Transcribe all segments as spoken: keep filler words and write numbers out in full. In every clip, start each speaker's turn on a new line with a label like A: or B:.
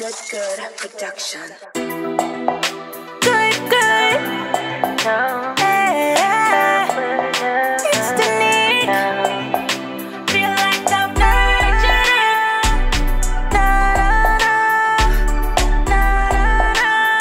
A: Good, good production.
B: Good, good. No. Hey, yeah. It's the need. Feel like the virgin. Na na na, na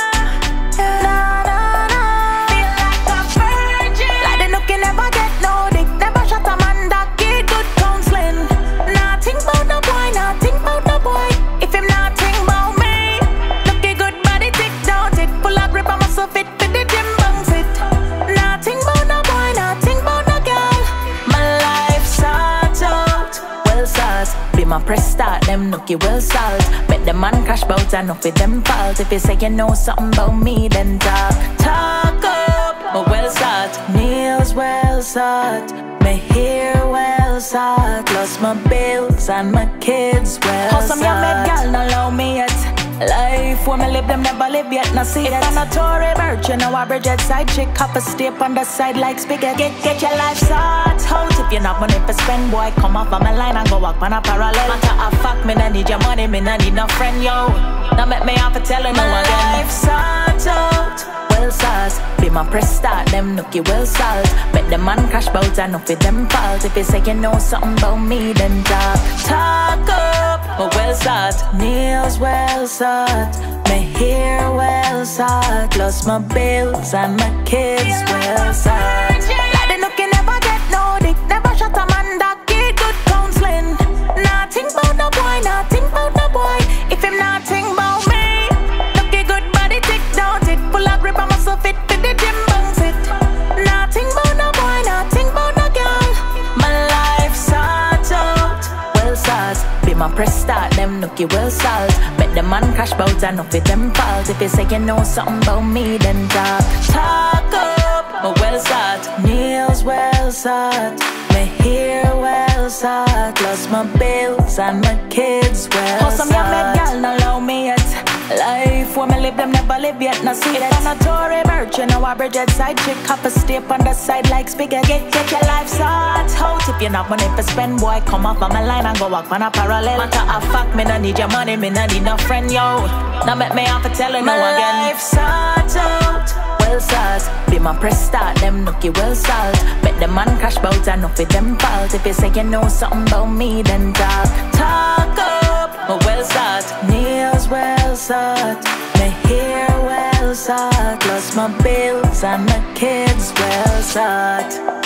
B: na na, na na na. Feel like the virgin. Like the nook you never get no dick, never shot a man that get good counseling. Nothing about no boy, nothing about no boy. If him nothing about me, looky good body tick down it, full of grip and muscle fit fit the gym bounce it. Nothing about no boy, nothing about no girl. My life sort out, well sauce. Be my press start, them nookie well salt. Bet the man crash bout and off with them fault. If you say you know something about me, then talk, talk up. My well salt, nails well salt, my hair well salt, plus my bills and my kids well salt. How some young mad gal not allow me yet. Life when me live them never live yet. Now see it. I'm a Tory birch, you know a Bridget side chick. Cup a step on the side like spaghetti. Get, get your life sort out. If you're not money for spend, boy, come off on my line and go walk on a parallel. Matter of fact, me nah need your money, me nah need no friend, yo. Now make me have to tell you no again. Life sort out, well sauce. Be my press start, them nookie well salt. Bet the man crash bout and off with them fault. If you say you know something about me, then talk, talk up. My well salt, nails well salt, my hair well salt, plus my bills and my kids well salt. Like the nook you never get no dick, never shot a man that get good counseling. Nothing about no boy, nothing about no boy. If him nothing about me, looky good body tick down it, full of grip and muscle fit fit the gym bounce it. Nothing about no boy, nothing about no girl. My life sort out, well sauce. Be my press start, them nookie well salt. Bet the man crash bout and off with them fault. If you say you know something about me, then talk, talk up. My well salt, nails well salt, my hair well salt, plus my bills and my kids well salt. How some young mad gal not allow me yet. Life when me live them never live yet. Now see it. I'm a Tory birch, you know a Bridget side chick. Cup a step on the side like spaghetti. Get, get your life sort out. If you're not money for spend, boy, come off on my line and go walk on a parallel. Matter of fact, me nah need your money, me nah need no friend, yo. Now make me have to tell you no again. My life sort out, well sauce. Be my press start, them nookie well salt. Bet the man crash bout and off with them fault. If you say you know something about me, then talk, talk up. My well salt, nails well salt, my hair well salt, plus my bills and my kids well salt.